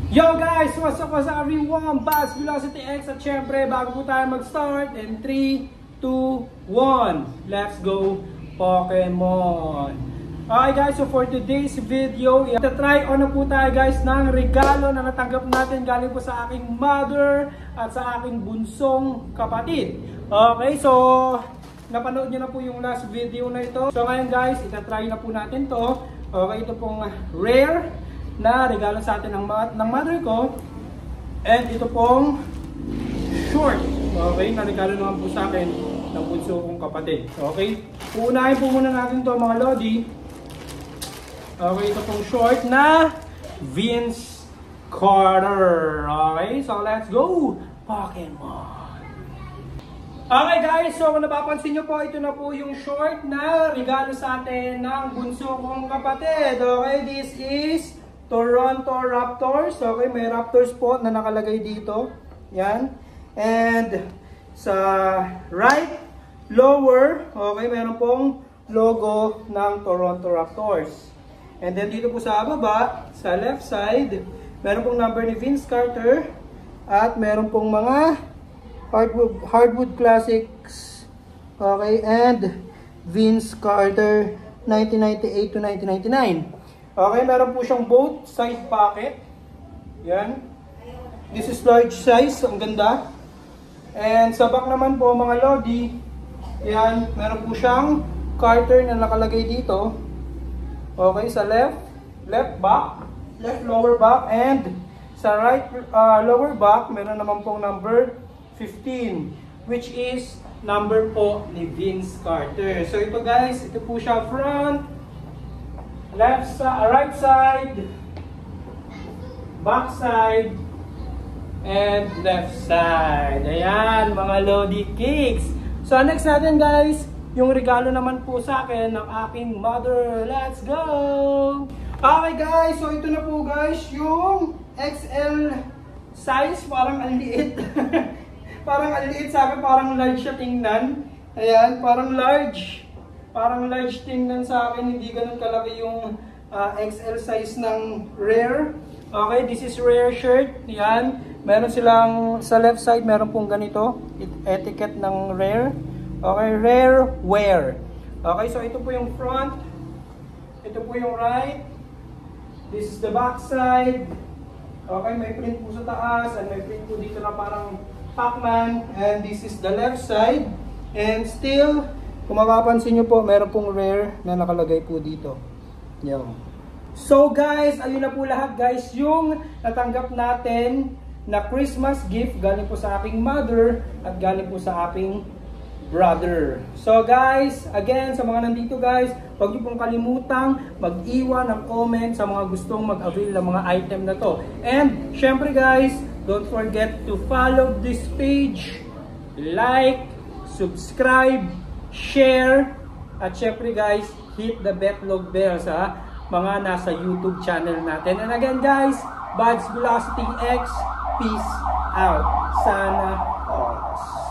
Yo guys! What's up everyone? Buds Velocity X at syempre bago po tayo mag-start in 3, 2, 1 let's go Pokemon! Okay guys, so for today's video ita-try on na po tayo guys ng regalo na natanggap natin galing po sa aking mother at sa aking bunsong kapatid. Okay, so napanood nyo na po yung last video na ito. So ngayon guys, ita-try na po natin to. Okay, ito pong rare na regalo sa atin ng mother ko. And ito pong short. Okay, na regalo naman po sa akin ng bunso kong kapatid. Okay, uunahin po muna natin to mga lodi. Okay, ito pong short na Vince Carter. Okay, so let's go Pokemon! Okay guys, so kung napapansin nyo po, ito na po yung short na regalo sa atin ng bunso kong kapatid. Okay, this is Toronto Raptors. Okay, may Raptors po na nakalagay dito. Yan. And sa right lower, okay, meron pong logo ng Toronto Raptors. And then dito po sa baba, sa left side, meron pong number ni Vince Carter. At meron pong mga hardwood classics. Okay, and Vince Carter 1998 to 1999. Okay, meron po siyang both side pocket. Yan. This is large size. Ang ganda. And sa back naman po mga lodi, yan, meron po siyang Carter na nakalagay dito. Okay, sa left back, left lower back, and sa right lower back, meron naman pong number 15, which is number po ni Vince Carter. So ito guys, ito po siya front, right side, back side, and left side. Ayan, mga Lodi Cakes. So next natin guys, yung regalo naman po sa akin ng aking mother. Let's go! Okay guys, so ito na po guys, yung XL size, parang ang liit. Parang ang liit sa akin, parang large siya tingnan. Ayan, parang large. Parang large tingnan sa akin, hindi ganun kalaki yung XL size ng rare. Okay, this is rare shirt. Yan, meron silang sa left side, meron pong ganito, etiquette ng rare. Okay, rare wear. Okay, so ito po yung front. Ito po yung right. This is the back side. Okay, may print po sa taas and may print po dito na parang Pac-Man. And this is the left side. And still, kung mapapansin nyo po, meron pong rare na nakalagay po dito. Yan. So guys, ayun na po lahat guys yung natanggap natin na Christmas gift galing po sa aking mother at galing po sa aking brother. So guys, again, sa mga nandito guys, huwag niyo pong kalimutang mag-iwan ng comment sa mga gustong mag-avail ng mga item na to. And syempre guys, don't forget to follow this page, like, subscribe, share, at syempre guys, hit the bell sa mga nasa YouTube channel natin. And again guys, Buds Velocity X, peace out. Sana all.